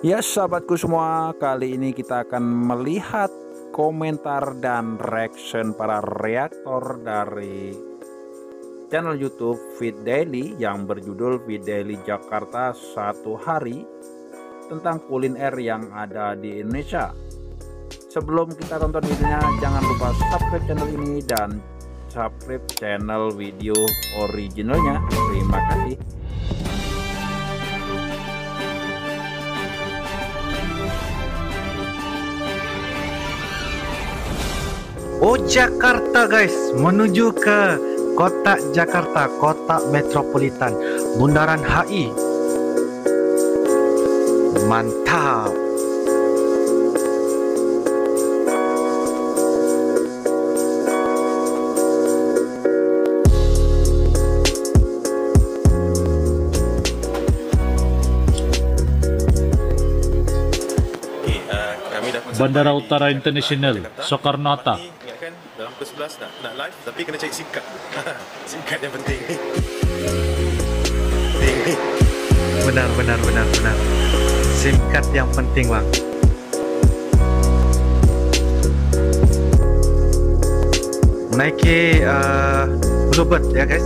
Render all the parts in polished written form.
Ya sahabatku semua, kali ini kita akan melihat komentar dan reaction para reaktor dari channel YouTube Feed Daily yang berjudul Feed Daily Jakarta Satu Hari tentang kuliner yang ada di Indonesia. Sebelum kita tonton videonya, jangan lupa subscribe channel ini dan subscribe channel video originalnya. Terima kasih. Oh, Jakarta guys, menuju ke kota Jakarta, kota metropolitan, Bundaran HI. Mantap. Bandara Utara Internasional, Soekarno-Hatta. Ingatkan dalam pukul 11 nak live, tapi kena cek SIM card. SIM card yang penting ni. Benar. SIM card yang penting bang. Naiki Bluebird ya guys.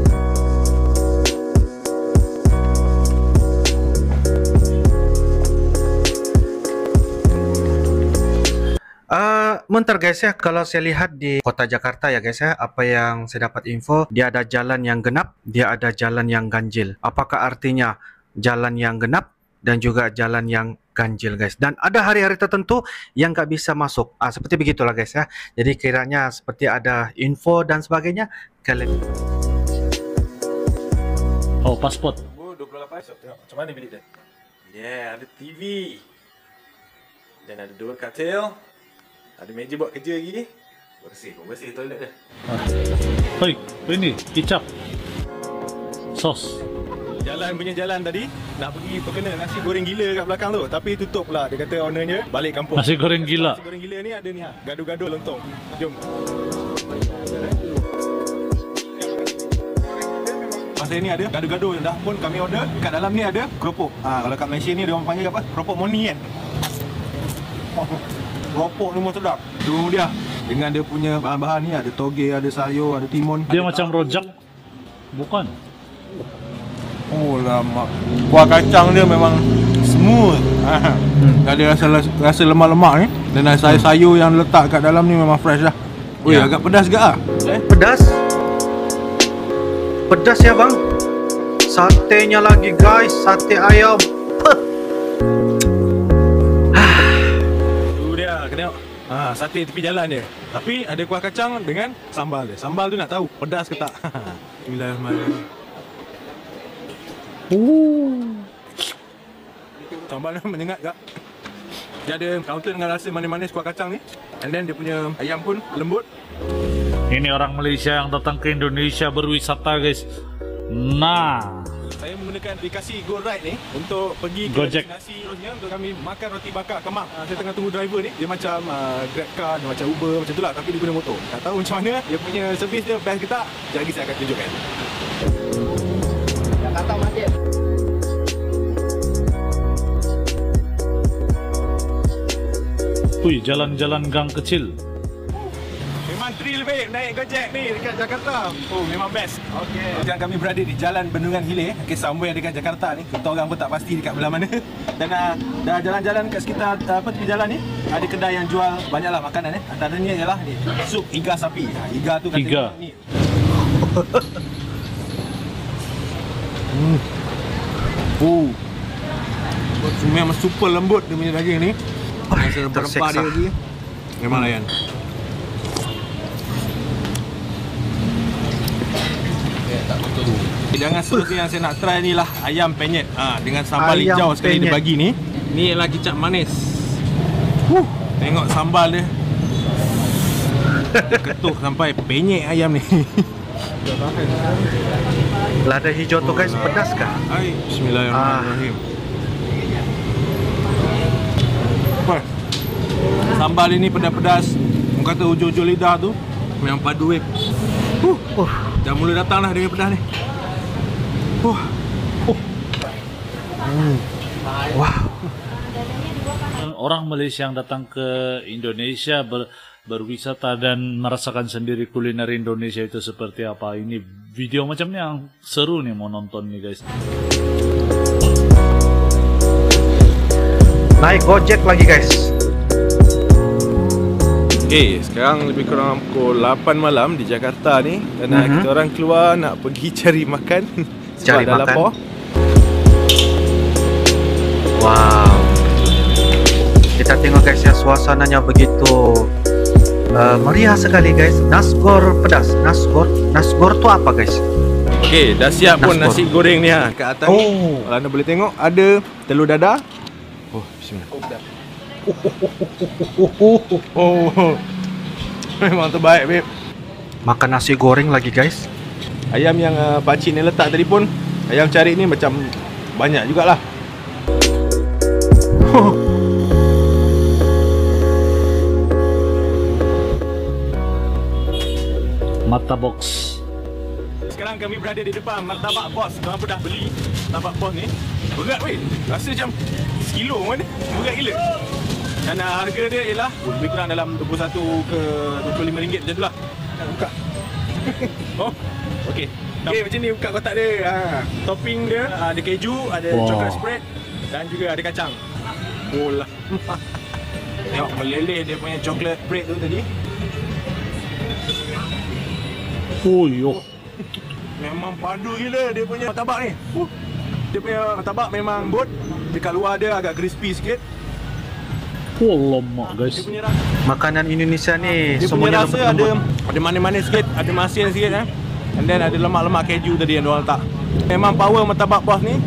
Bentar guys ya, kalau saya lihat di kota Jakarta ya guys ya, apa yang saya dapat info, dia ada jalan yang genap, dia ada jalan yang ganjil. Apakah artinya jalan yang genap dan juga jalan yang ganjil guys? Dan ada hari-hari tertentu yang nggak bisa masuk. Seperti begitulah guys ya. Jadi kiranya seperti ada info dan sebagainya. Kalian Oh, pasport. 28. Tengok macam mana bilik dia. Yeah, ada TV. Dan ada dua katil. Ada meja buat kerja lagi. Bersih toilet dia. Hoi, ini kicap. Sos. Jalan tadi nak pergi terkena nasi goreng gila kat belakang tu, tapi tutup pula. Dia kata ownernya balik kampung. Nasi goreng gila. Nasi goreng gila ni ada ni gaduh-gaduh lontong. Jom. Pasal ni ada gaduh-gaduh yang dah pun kami order. Kat dalam ni ada keropok. Kalau kat Malaysia ni dia orang panggil apa? Keropok moni kan. Keropok ni memang sedap. Tu dia. Dengan dia punya bahan-bahan ni ada toge, ada sayur, ada timun. Dia macam rojak. Bukan. Oh lama. Kuah kacang dia memang smooth. Tak ada rasa lemak-lemak ni. Dan sayur yang letak kat dalam ni memang fresh dah. Oi, agak pedas ke ah? Pedas ya bang. Satenya lagi guys, sate ayam. Tu dia, kena tengok. Sate tepi jalan dia. Tapi ada kuah kacang dengan sambal dia. Sambal tu nak tahu pedas ke tak. Bismillahirrahmanirrahim. Sambal dia menyengat tak? Dia ada counter dengan rasa manis-manis kuah kacang ni. And then dia punya ayam pun lembut. Ini orang Malaysia yang datang ke Indonesia berwisata guys. Nah, Saya menggunakan aplikasi GoRide ni untuk pergi ke Gojek. destinasi terusnya untuk kami makan roti bakar Kemang. Saya tengah tunggu driver ni. Dia macam Grab car, dia macam Uber, macam tu lah. Tapi dia guna motor. Tak tahu macam mana dia punya servis dia best ke tak. Sekejap lagi saya akan tunjukkan. Jakarta Market. wih, jalan-jalan gang kecil. Memang thrill babe naik Gojek ni dekat Jakarta. Oh memang best. Okey. Sekarang kami berada di Jalan Bendungan Hilir. Okey, somewhere dekat Jakarta ni. Kita orang pun tak pasti dekat belah mana. Dan dah jalan-jalan kat sekitar tepi jalan ni, ada kedai yang jual banyaklah makanan Antaranya ialah ni, sup iga sapi. Iga tu kata Iga. ni. Memang super lembut dia punya daging ni. Rasa rempah-rempah dia lagi. Memang layan. Hidangan seterusnya yang saya nak try ni lah ayam penyet. Dengan sambal Ayam hijau sekali penyet. dia bagi ni. Ni ialah kicap manis. Tengok sambal dia. Dia ketuh sampai penyet ayam ni. Lada hijau tu guys, pedas kah? Hai, bismillahirrahmanirrahim. Sambal ini pedas-pedas. Orang kata hujung-hujung lidah tu memang padu weh. Dah mula datang dah dengan pedas ni. Wow. Orang Malaysia yang datang ke Indonesia berwisata dan merasakan sendiri kuliner Indonesia itu seperti apa. Ini video macam ni yang seru nih mau nonton nih guys. Naik Gojek lagi guys. Okay, sekarang lebih kurang pukul 8 malam di Jakarta ni. Dan kita orang keluar nak pergi cari makan. Sebab dah lapar. Wow. Kita tengok guys ya, suasananya begitu meriah sekali guys. Nasgor pedas. Nasgor tu apa guys? Okay, dah siap pun Nasgor. nasi goreng ni ha. Kat atas ni. Kalau anda boleh tengok, ada telur dadah. Oh, bismillah. Oh, memang terbaik babe. Makan nasi goreng lagi guys. Ayam yang pakcik ni letak tadi pun, ayam cari ni macam banyak jugalah. Mata box. Sekarang kami berada di depan martabak bos. Korang pun dah beli martabak bos ni. Berat weh. Rasa macam sekilo mana. Berat gila. Dan harga dia ialah lebih kurang dalam 21 ke 25 ringgit macam tu lah. Nak buka. Oh, okey. Okay, macam ni buka kotak dia. Topping dia ada keju, ada coklat spread dan juga ada kacang. Bola. Tengok meleleh dia punya coklat spread tu tadi. Oh yo. Memang padu gila dia punya martabak ni. Dia punya martabak memang bot. Dekat luar dia agak crispy sikit. Oh lemak guys. Dia punya rasa, Makanan Indonesia ni dia punya semuanya rasa lembut-lembut. ada manis-manis sikit, ada masin sikit And then ada lemak-lemak keju tadi yang diorang letak. Memang power martabak bos ni.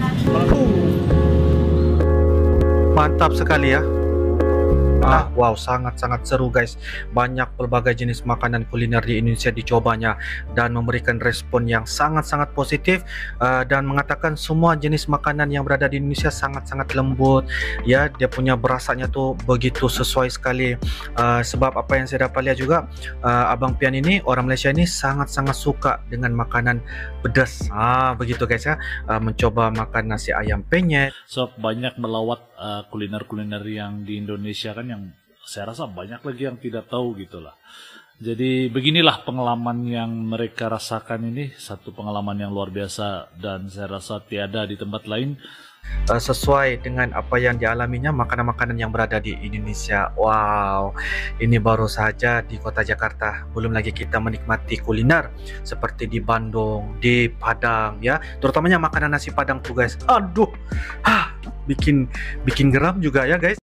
Mantap sekali ya. Wow, sangat-sangat seru guys. Banyak pelbagai jenis makanan kuliner di Indonesia dicobanya dan memberikan respon yang sangat-sangat positif dan mengatakan semua jenis makanan yang berada di Indonesia sangat-sangat lembut ya. Dia punya berasanya tuh begitu sesuai sekali. Sebab apa yang saya dapat lihat juga, Abang Pian ini, orang Malaysia ini sangat-sangat suka dengan makanan pedas. Begitu guys ya. Mencoba makan nasi ayam penyet. So banyak melawat kuliner-kuliner yang di Indonesia kan, yang saya rasa banyak lagi yang tidak tahu gitulah. Jadi beginilah pengalaman yang mereka rasakan ini, satu pengalaman yang luar biasa dan saya rasa tiada di tempat lain. Sesuai dengan apa yang dialaminya makanan-makanan yang berada di Indonesia. Wow, ini baru saja di kota Jakarta. Belum lagi kita menikmati kuliner seperti di Bandung, di Padang ya. Terutamanya makanan nasi Padang tuh guys. Aduh, bikin geram juga ya guys.